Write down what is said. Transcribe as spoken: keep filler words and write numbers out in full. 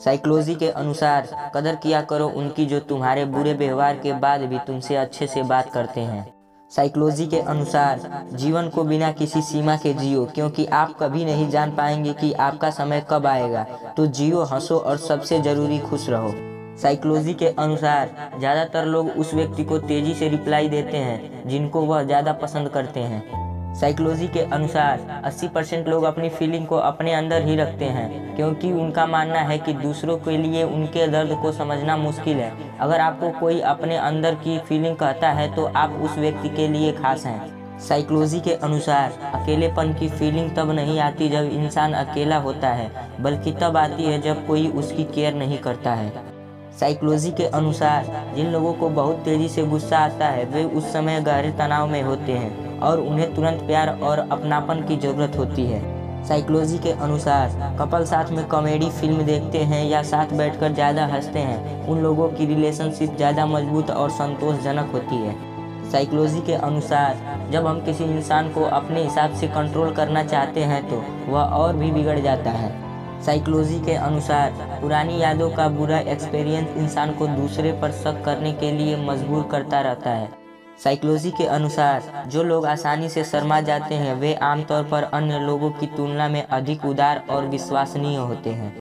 Psychology के अनुसार कदर किया करो उनकी जो तुम्हारे बुरे व्यवहार के बाद भी तुमसे अच्छे से बात करते हैं। साइकोलॉजी के अनुसार जीवन को बिना किसी सीमा के जियो, क्योंकि आप कभी नहीं जान पाएंगे कि आपका समय कब आएगा। तो जियो, हंसो और सबसे ज़रूरी खुश रहो। साइकोलॉजी के अनुसार ज़्यादातर लोग उस व्यक्ति को तेज़ी से रिप्लाई देते हैं जिनको वह ज़्यादा पसंद करते हैं। साइकोलॉजी के अनुसार अस्सी परसेंट लोग अपनी फीलिंग को अपने अंदर ही रखते हैं, क्योंकि उनका मानना है कि दूसरों के लिए उनके दर्द को समझना मुश्किल है। अगर आपको कोई अपने अंदर की फीलिंग कहता है तो आप उस व्यक्ति के लिए खास हैं। साइकोलॉजी के अनुसार अकेलेपन की फीलिंग तब नहीं आती जब इंसान अकेला होता है, बल्कि तब आती है जब कोई उसकी केयर नहीं करता है। साइकोलॉजी के अनुसार जिन लोगों को बहुत तेज़ी से गुस्सा आता है वे उस समय गहरे तनाव में होते हैं और उन्हें तुरंत प्यार और अपनापन की ज़रूरत होती है। साइकोलॉजी के अनुसार कपल साथ में कॉमेडी फिल्म देखते हैं या साथ बैठकर ज़्यादा हंसते हैं, उन लोगों की रिलेशनशिप ज़्यादा मजबूत और संतोषजनक होती है। साइकोलॉजी के अनुसार जब हम किसी इंसान को अपने हिसाब से कंट्रोल करना चाहते हैं तो वह और भी बिगड़ जाता है। साइकोलॉजी के अनुसार पुरानी यादों का बुरा एक्सपीरियंस इंसान को दूसरे पर शक करने के लिए मजबूर करता रहता है। साइकोलॉजी के अनुसार जो लोग आसानी से शर्मा जाते हैं वे आमतौर पर अन्य लोगों की तुलना में अधिक उदार और विश्वसनीय होते हैं।